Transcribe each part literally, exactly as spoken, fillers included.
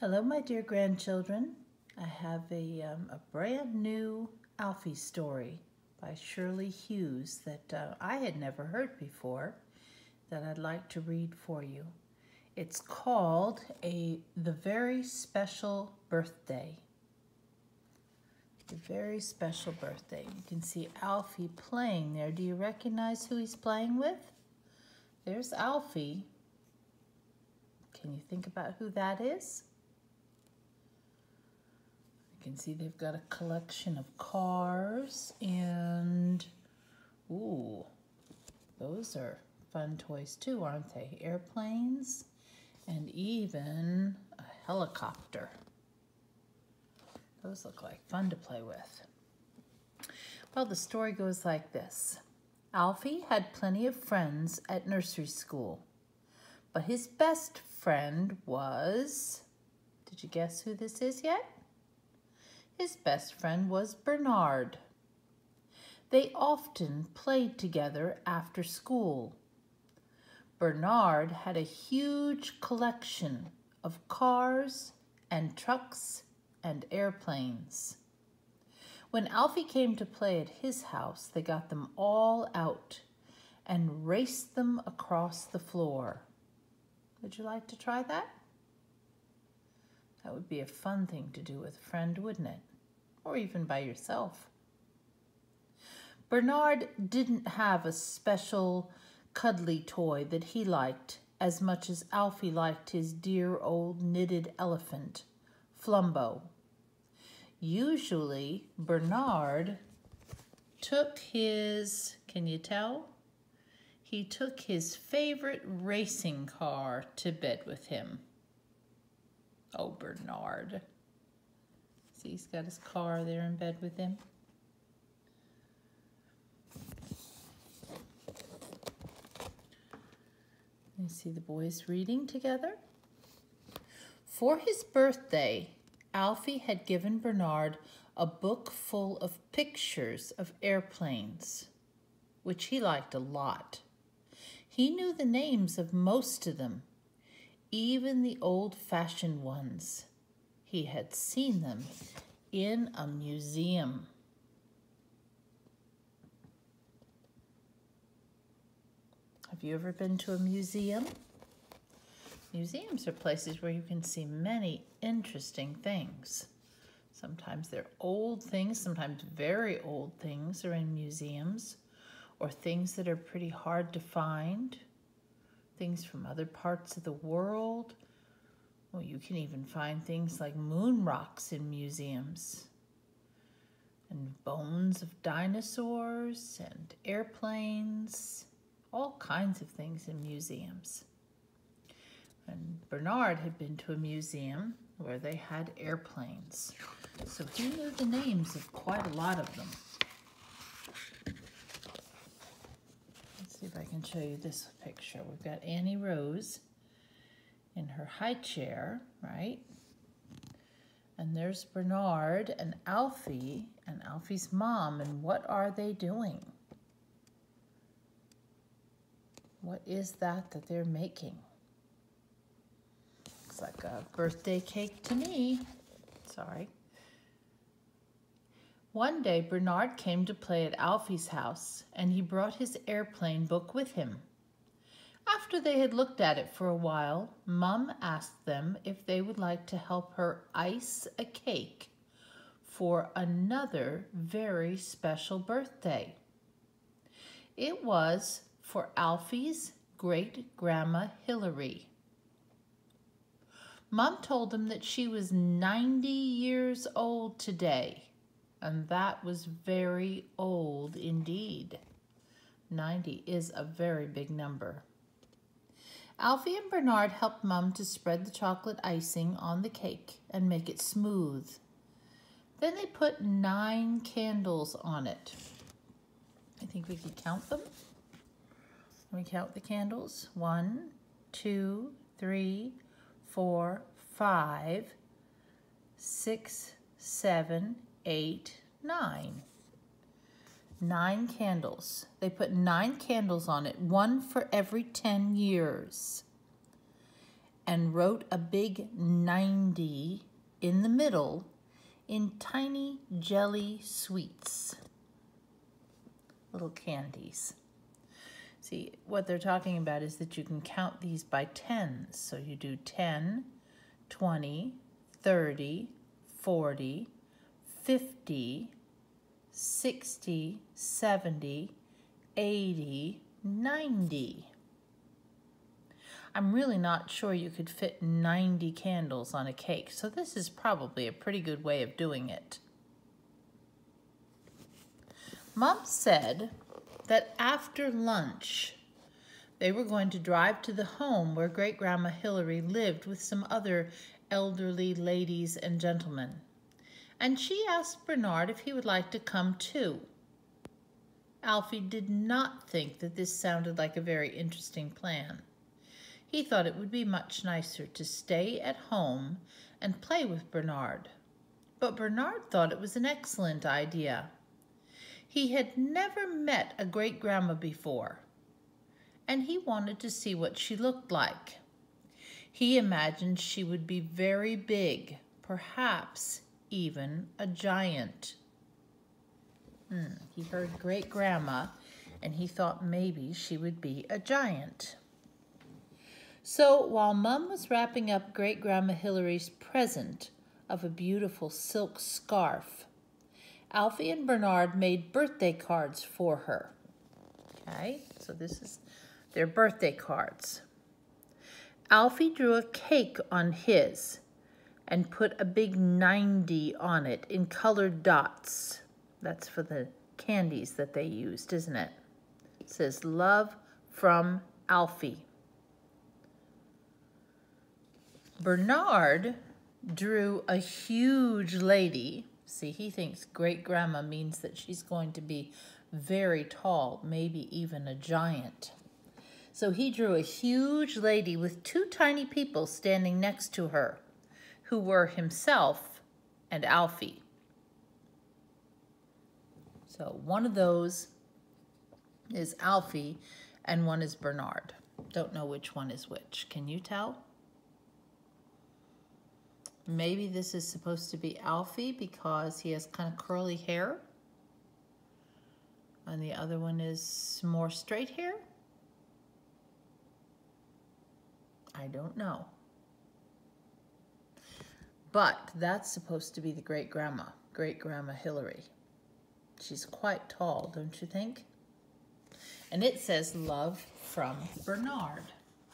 Hello, my dear grandchildren. I have a, um, a brand new Alfie story by Shirley Hughes that uh, I had never heard before that I'd like to read for you. It's called a The Very Special Birthday. The Very Special Birthday. You can see Alfie playing there. Do you recognize who he's playing with? There's Alfie. Can you think about who that is? You can see they've got a collection of cars and, ooh, those are fun toys too, aren't they? Airplanes and even a helicopter. Those look like fun to play with. Well, the story goes like this. Alfie had plenty of friends at nursery school, but his best friend was, did you guess who this is yet? His best friend was Bernard. They often played together after school. Bernard had a huge collection of cars and trucks and airplanes. When Alfie came to play at his house, they got them all out and raced them across the floor. Would you like to try that? That would be a fun thing to do with a friend, wouldn't it? Or even by yourself. Bernard didn't have a special cuddly toy that he liked as much as Alfie liked his dear old knitted elephant, Flumbo. Usually, Bernard took his, can you tell? He took his favorite racing car to bed with him. Oh, Bernard. See, he's got his car there in bed with him. You see the boys reading together. For his birthday, Alfie had given Bernard a book full of pictures of airplanes, which he liked a lot. He knew the names of most of them, even the old-fashioned ones. He had seen them in a museum. Have you ever been to a museum? Museums are places where you can see many interesting things. Sometimes they're old things, sometimes very old things are in museums, or things that are pretty hard to find, things from other parts of the world. Well, you can even find things like moon rocks in museums, and bones of dinosaurs and airplanes, all kinds of things in museums. And Bernard had been to a museum where they had airplanes, so he knew the names of quite a lot of them. Let's see if I can show you this picture. We've got Annie Rose in her high chair, right? And there's Bernard and Alfie and Alfie's mom, and what are they doing? What is that that they're making? Looks like a birthday cake to me. Sorry. One day, Bernard came to play at Alfie's house, and he brought his airplane book with him. After they had looked at it for a while, Mom asked them if they would like to help her ice a cake for another very special birthday. It was for Alfie's great-grandma Hillary. Mom told them that she was ninety years old today, and that was very old indeed. ninety is a very big number. Alfie and Bernard helped Mom to spread the chocolate icing on the cake and make it smooth. Then they put nine candles on it. I think we could count them. Let me count the candles. One, two, three, four, five, six, seven, eight, nine. Nine candles. They put nine candles on it, one for every ten years. and wrote a big ninety in the middle in tiny jelly sweets, little candies. See, what they're talking about is that you can count these by tens. So you do ten, twenty, thirty, forty, fifty, sixty, seventy, eighty, ninety. I'm really not sure you could fit ninety candles on a cake, so this is probably a pretty good way of doing it. Mom said that after lunch, they were going to drive to the home where Great-Grandma Hillary lived with some other elderly ladies and gentlemen. And she asked Bernard if he would like to come too. Alfie did not think that this sounded like a very interesting plan. He thought it would be much nicer to stay at home and play with Bernard. But Bernard thought it was an excellent idea. He had never met a great-grandma before, and he wanted to see what she looked like. He imagined she would be very big, perhaps even a giant. Hmm, he heard great-grandma, and he thought maybe she would be a giant. So while Mum was wrapping up Great-Grandma Hillary's present of a beautiful silk scarf, Alfie and Bernard made birthday cards for her. Okay, so this is their birthday cards. Alfie drew a cake on his and put a big ninety on it in colored dots. That's for the candies that they used, isn't it? It says, "Love from Alfie." Bernard drew a huge lady. See, he thinks great-grandma means that she's going to be very tall, maybe even a giant. So he drew a huge lady with two tiny people standing next to her, who were himself and Alfie. So one of those is Alfie and one is Bernard. Don't know which one is which. Can you tell? Maybe this is supposed to be Alfie because he has kind of curly hair. And the other one is more straight hair. I don't know. But that's supposed to be the great-grandma, Great-Grandma Hillary. She's quite tall, don't you think? And it says, "Love from Bernard."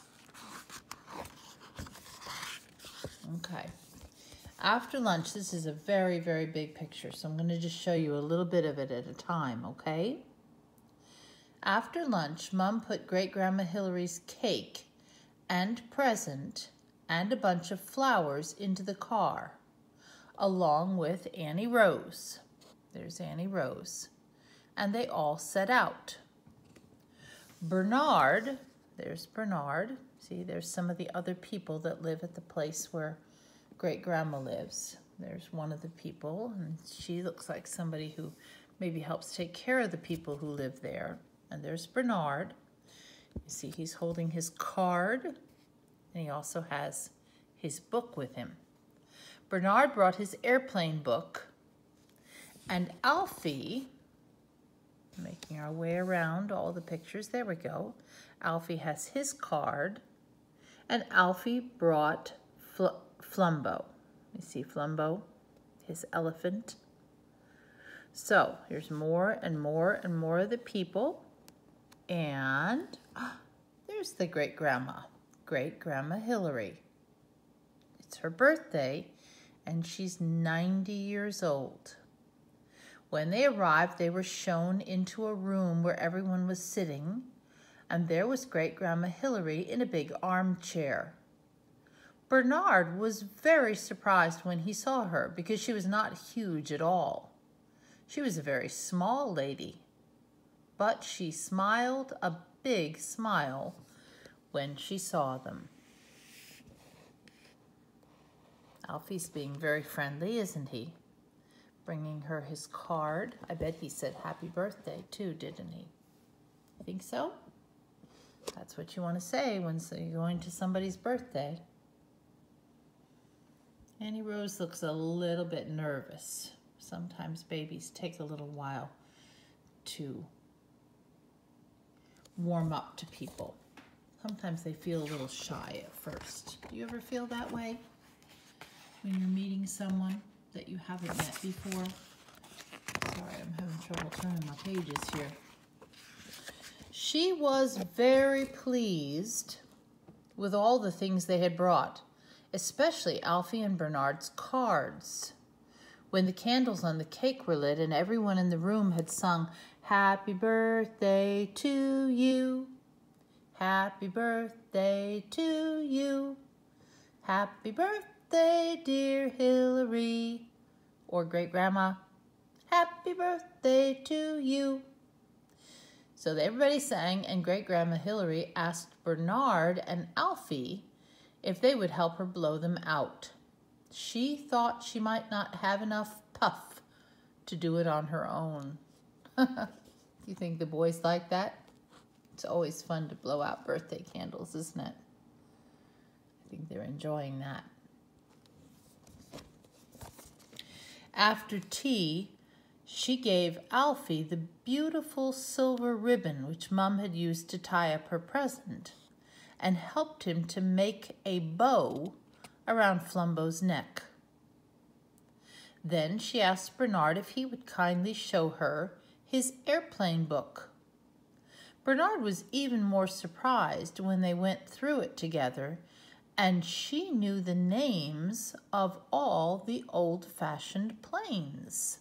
Okay. After lunch, this is a very, very big picture, so I'm going to just show you a little bit of it at a time, okay? After lunch, Mom put Great-Grandma Hillary's cake and present and a bunch of flowers into the car, along with Annie Rose. There's Annie Rose. And they all set out. Bernard, there's Bernard. See, there's some of the other people that live at the place where Great-Grandma lives. There's one of the people, and she looks like somebody who maybe helps take care of the people who live there. And there's Bernard. You see, he's holding his card, and he also has his book with him. Bernard brought his airplane book, and Alfie, making our way around all the pictures, there we go. Alfie has his card, and Alfie brought Fl Flumbo. You see Flumbo, his elephant. So here's more and more and more of the people. And ah, there's the great-grandma, Great-Grandma Hillary. It's her birthday, and she's ninety years old. When they arrived, they were shown into a room where everyone was sitting, and there was Great-Grandma Hillary in a big armchair. Bernard was very surprised when he saw her because she was not huge at all. She was a very small lady, but she smiled a big smile when she saw them. Alfie's being very friendly, isn't he? Bringing her his card. I bet he said happy birthday too, didn't he? I think so. That's what you want to say when you're going to somebody's birthday. Annie Rose looks a little bit nervous. Sometimes babies take a little while to warm up to people. Sometimes they feel a little shy at first. Do you ever feel that way when you're meeting someone that you haven't met before? Sorry, I'm having trouble turning my pages here. She was very pleased with all the things they had brought, especially Alfie and Bernard's cards. When the candles on the cake were lit and everyone in the room had sung, "Happy birthday to you, happy birthday to you, happy birthday dear Hillary," or Great Grandma, "Happy birthday to you." So everybody sang, and Great Grandma Hillary asked Bernard and Alfie if they would help her blow them out. She thought she might not have enough puff to do it on her own. You think the boys like that? It's always fun to blow out birthday candles, isn't it? I think they're enjoying that. After tea, she gave Alfie the beautiful silver ribbon which Mum had used to tie up her present, and helped him to make a bow around Flumbo's neck. Then she asked Bernard if he would kindly show her his airplane book. Bernard was even more surprised when they went through it together, and she knew the names of all the old-fashioned planes.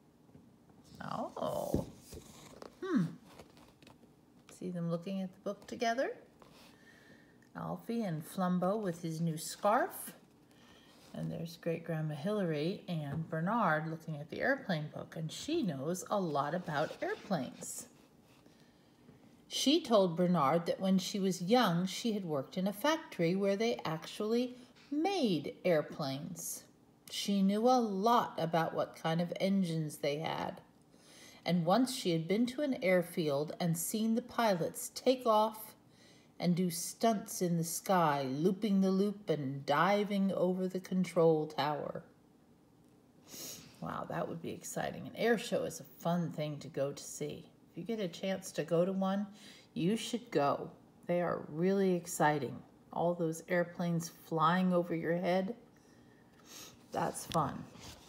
Oh. Hmm. See them looking at the book together? Alfie and Flumbo with his new scarf. And there's Great Grandma Hillary and Bernard looking at the airplane book, and she knows a lot about airplanes. She told Bernard that when she was young, she had worked in a factory where they actually made airplanes. She knew a lot about what kind of engines they had. And once she had been to an airfield and seen the pilots take off and do stunts in the sky, looping the loop and diving over the control tower. Wow, that would be exciting. An air show is a fun thing to go to see. If you get a chance to go to one, you should go. They are really exciting. All those airplanes flying over your head, that's fun.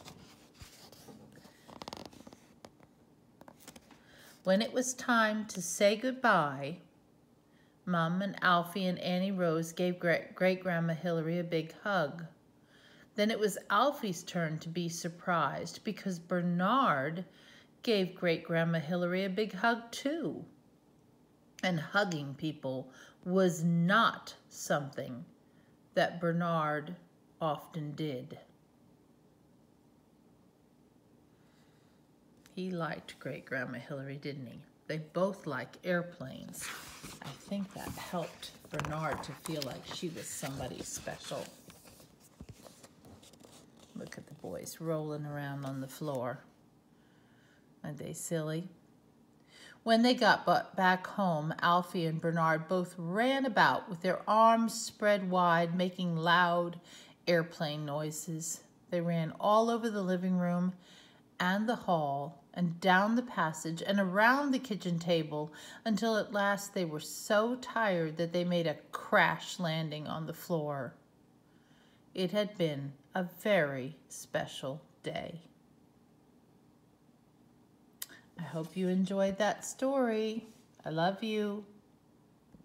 When it was time to say goodbye, Mum and Alfie and Annie Rose gave Great-Grandma Hillary a big hug. Then it was Alfie's turn to be surprised because Bernard gave Great-Grandma Hillary a big hug too. And hugging people was not something that Bernard often did. He liked Great-Grandma Hillary, didn't he? They both like airplanes. I think that helped Bernard to feel like she was somebody special. Look at the boys rolling around on the floor. Aren't they silly? When they got back home, Alfie and Bernard both ran about with their arms spread wide, making loud airplane noises. They ran all over the living room and the hall, and down the passage and around the kitchen table until at last they were so tired that they made a crash landing on the floor. It had been a very special day. I hope you enjoyed that story. I love you.